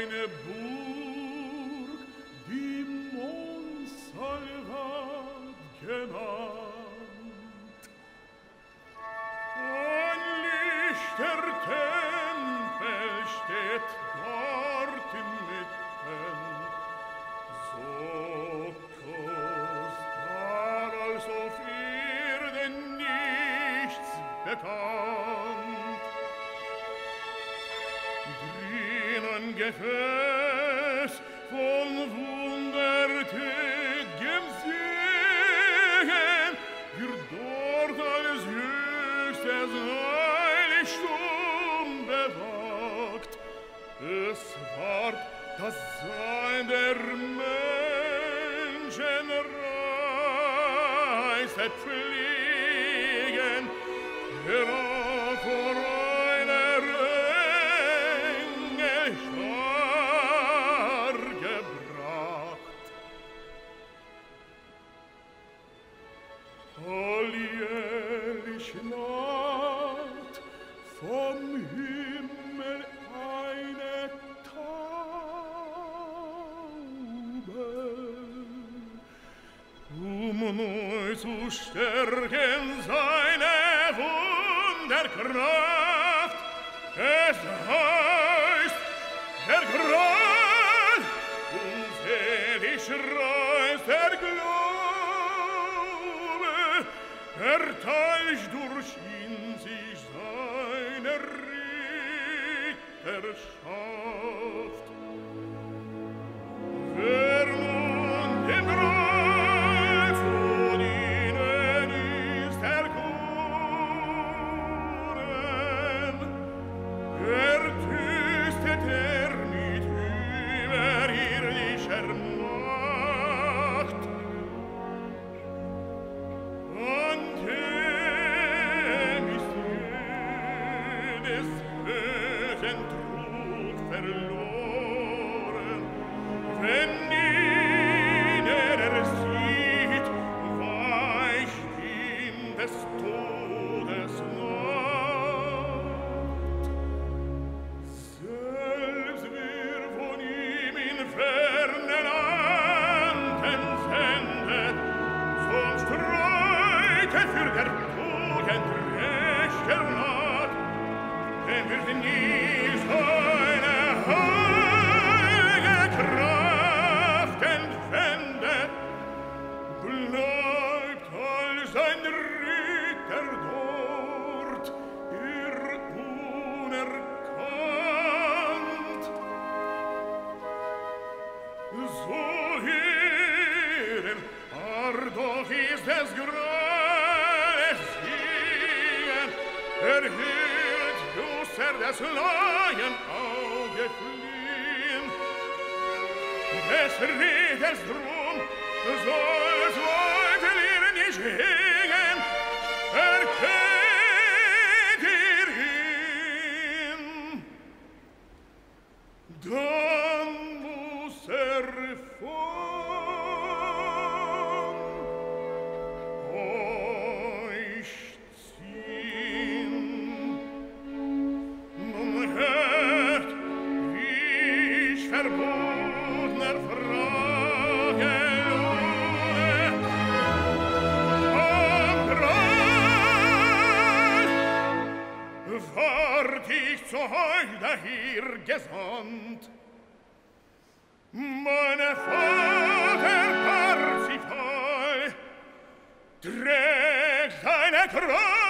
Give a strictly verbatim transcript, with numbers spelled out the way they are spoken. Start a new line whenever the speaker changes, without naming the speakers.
eine Burg, die Montsalvat genannt. Ein lichter Tempel steht dort inmitten, so kostbar als auf Erden nichts bekannt. Drin Gefäß von wundertätigem Segen wird dort als höchstes Heiligtum bewahrt. Es ward das Sein der Menschen Reise pflegen, herauf vor einer Engelschar gebracht. Alljährlich naht vom Himmel eine Taube, um neu zu stärken seine Wunderkraft. Es heißt, der Gral unselig reißt der Glaube, erteilt durch ihn sich seine Ritterschaft. Wer nun dem Gral zu dienen ist erkoren, ertüstet er mit überirdischer Macht. An dem ist jedes bösen Trug verloren, wenn ihn er sieht, weicht ihm des Todes Nacht. Selbst wer von ihm in fernen Anden sendet, zum Streite für der Tugend rechter Naht, dem wird nie seine heilige Kraft entwendet, bleibt all sein Ritter dort, ihr unerkannt. So hören, ardog ist des Grales Siegen, erhöht Jusser des Laien Auge fliehen. Des Ritters Drum soll's Leute lehren nicht hegen, erkennt ihr ihn. Dann muss er von euch ziehen. Nun hört, wie ich verbotner Frage lohne. Am Gral ward ich zu euch daher gesandt. Meine Vater Parsifal trägt eine Krone